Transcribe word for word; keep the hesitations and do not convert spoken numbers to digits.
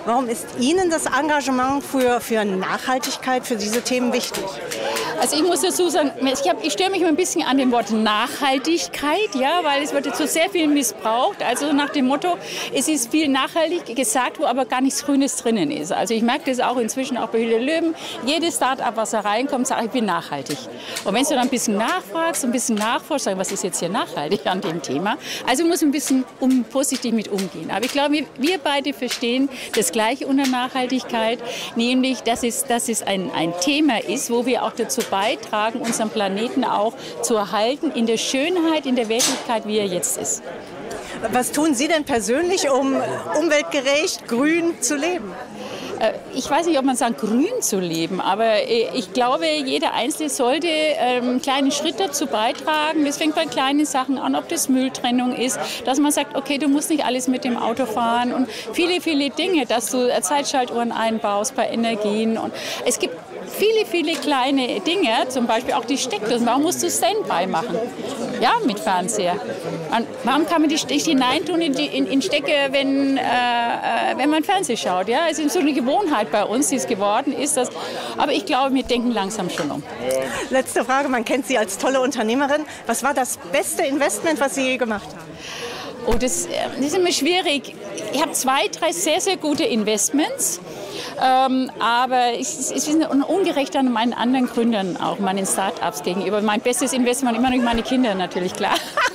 Warum ist Ihnen das Engagement für, für Nachhaltigkeit, für diese Themen wichtig? Also ich muss dazu sagen, ich, hab, ich störe mich immer ein bisschen an dem Wort Nachhaltigkeit, ja, weil es wird jetzt so sehr viel missbraucht. Also nach dem Motto, es ist viel nachhaltig gesagt, wo aber gar nichts Grünes drinnen ist. Also ich merke das auch inzwischen auch bei Höhle der Löwen. Jedes Start-up, was da reinkommt, sagt, ich bin nachhaltig. Und wenn du dann ein bisschen nachfragst, ein bisschen nachforschst, sagst, was ist jetzt hier nachhaltig an dem Thema? Also muss ein bisschen um, vorsichtig mit umgehen. Aber ich glaube, wir, wir beide verstehen das Gleiche unter Nachhaltigkeit, nämlich, dass es, dass es ein, ein Thema ist, wo wir auch dazu beitragen, unseren Planeten auch zu erhalten in der Schönheit, in der Wirklichkeit, wie er jetzt ist. Was tun Sie denn persönlich, um umweltgerecht, grün zu leben? Ich weiß nicht, ob man sagt, grün zu leben, aber ich glaube, jeder Einzelne sollte einen kleinen Schritt dazu beitragen. Das fängt bei kleinen Sachen an, ob das Mülltrennung ist, dass man sagt, okay, du musst nicht alles mit dem Auto fahren und viele, viele Dinge, dass du Zeitschaltuhren einbaust bei Energien. Und es gibt viele, viele kleine Dinge, zum Beispiel auch die Steckdosen. Warum musst du Standby machen? Ja, mit Fernseher. Und warum kann man die nicht hineintun in, die, in, in Stecke, wenn, äh, wenn man Fernsehen schaut? Ja, es ist so eine Gewohnheit bei uns, die es geworden ist. Das, aber ich glaube, wir denken langsam schon um. Letzte Frage, man kennt Sie als tolle Unternehmerin. Was war das beste Investment, was Sie je gemacht haben? Oh, das, das ist immer schwierig. Ich habe zwei, drei sehr, sehr gute Investments. Ähm, aber es ist ungerecht an meinen anderen Gründern, auch meinen Start-ups gegenüber. Mein bestes Investment immer noch meine Kinder, natürlich, klar.